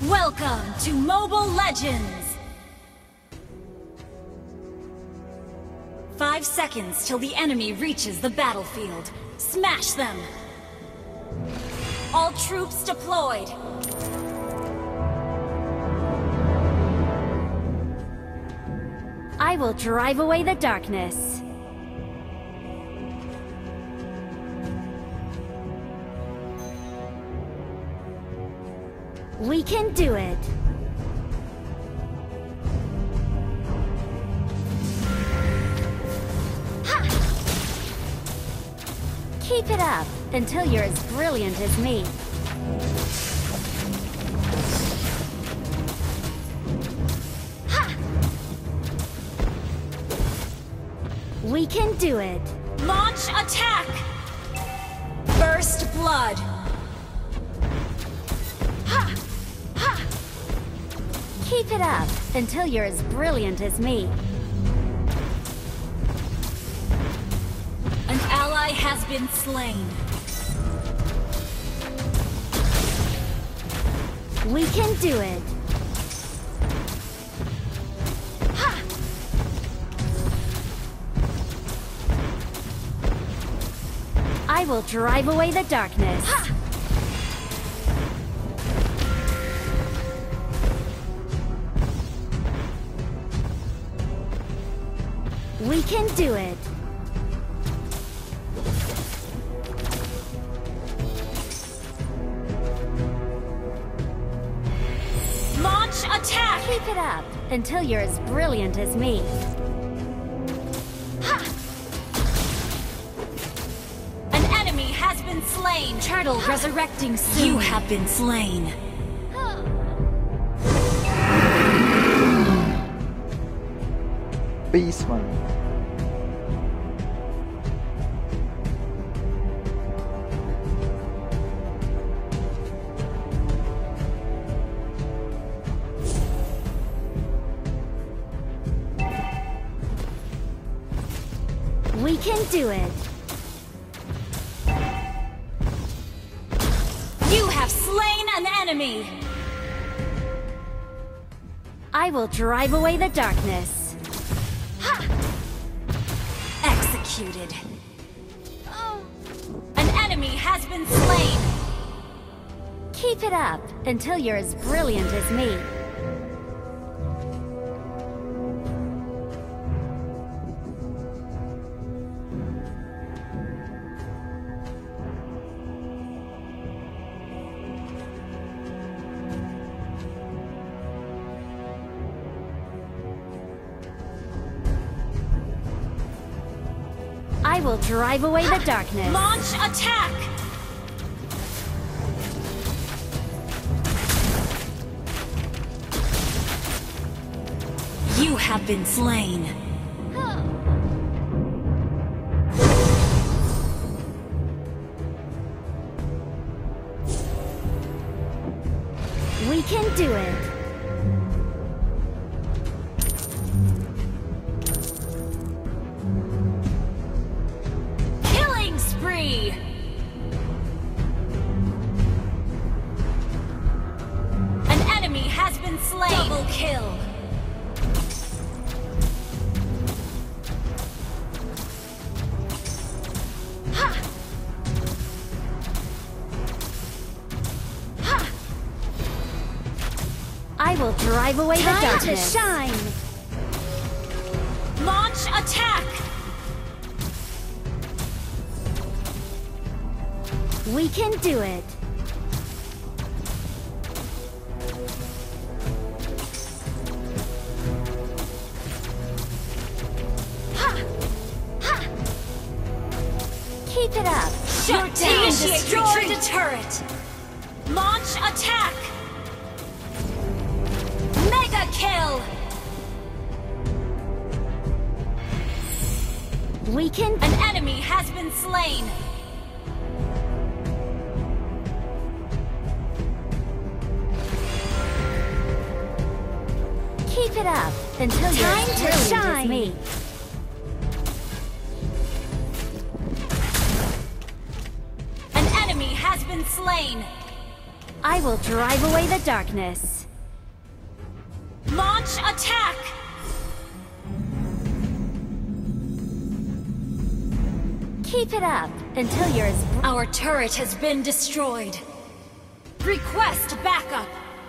Welcome to Mobile Legends! 5 seconds till the enemy reaches the battlefield. Smash them! All troops deployed! I will drive away the darkness. We can do it. Ha! Keep it up until you're as brilliant as me. Ha! We can do it. Launch attack! First blood! Keep it up until you're as brilliant as me. An ally has been slain. We can do it. Ha! I will drive away the darkness. Ha! We can do it. Launch attack! Keep it up until you're as brilliant as me. Ha! An enemy has been slain. Turtle resurrecting soon. You have been slain. Beastman. We can do it. You have slain an enemy. I will drive away the darkness. Executed. An enemy has been slain. Keep it up until you're as brilliant as me. I will drive away the darkness. Launch attack! You have been slain. We can do it. An enemy has been slain. Double kill. Ha! Ha! I will drive away the darkness. Time to shine. Launch attack. We can do it. Ha! Ha! Keep it up. Shut down. Destroyed a turret. Launch attack. Mega kill. We can. An enemy has been slain. Keep it up until you're as brilliant as me. An enemy has been slain. I will drive away the darkness. Launch attack! Keep it up until you're as... Our turret has been destroyed. Request backup!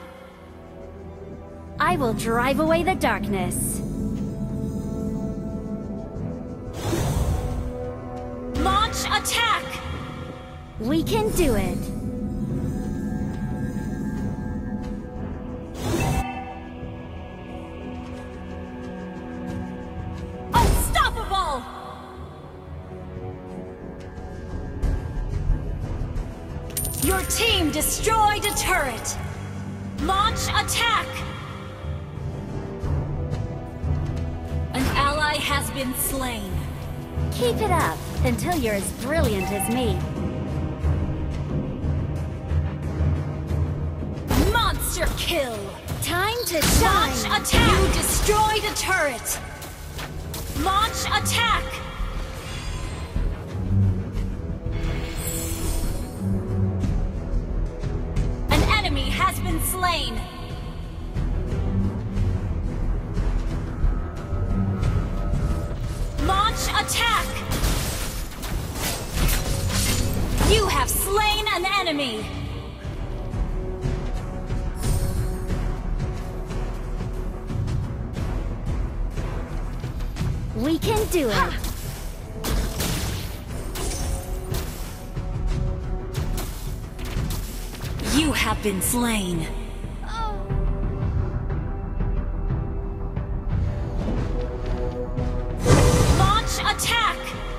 I will drive away the darkness. Launch attack! We can do it. Unstoppable! Your team destroyed a turret. Launch attack! An ally has been slain. Keep it up until you're as brilliant as me. Monster kill! Time to Launch shine! attack! You destroyed a turret! Launch attack! An enemy has been slain! Launch attack! You have slain an enemy! We can do it. You have been slain. Launch attack!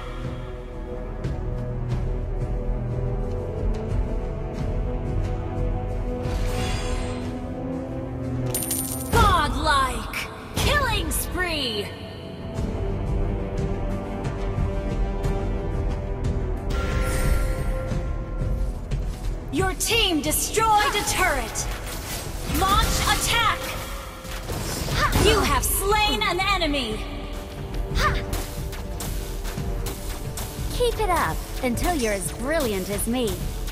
Godlike! Killing spree! Your team destroyed a turret! Launch attack! You have slain an enemy! Keep it up until you're as brilliant as me.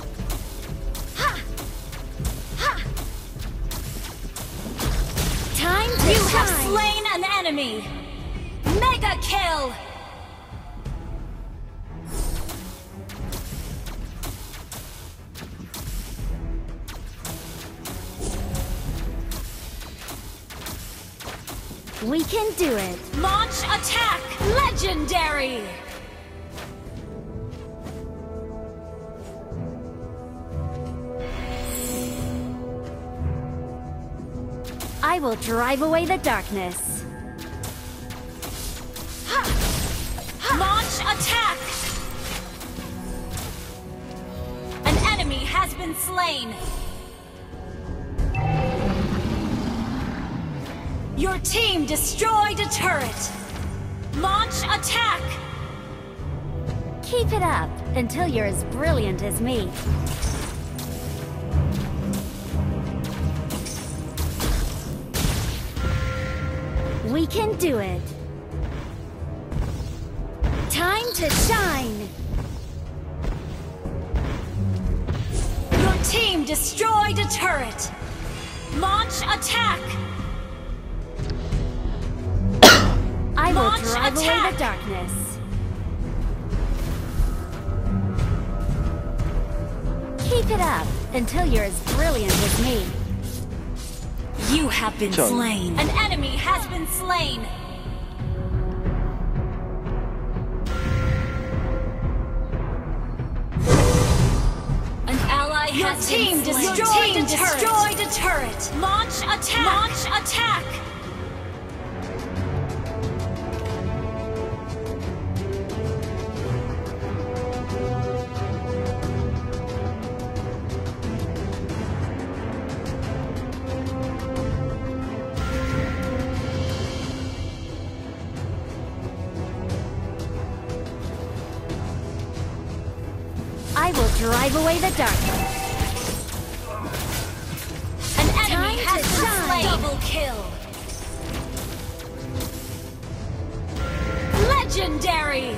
Time to You have shine! slain an enemy! Mega kill! We can do it. Launch attack! Legendary! I will drive away the darkness. Launch attack! An enemy has been slain! Your team destroyed a turret! Launch attack! Keep it up until you're as brilliant as me. We can do it. Time to shine! Your team destroyed a turret! Launch attack! I will Launch drive away attack! the darkness. Keep it up until you're as brilliant as me. You have been John. slain! An enemy has been slain! An ally has been slain! Your team destroyed a turret! Launch attack! Launch attack! I will drive away the darkness. An enemy Time has to been shine. slain! Double kill! Legendary!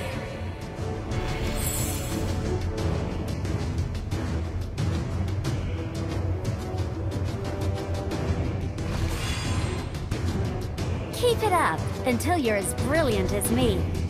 until you're as brilliant as me.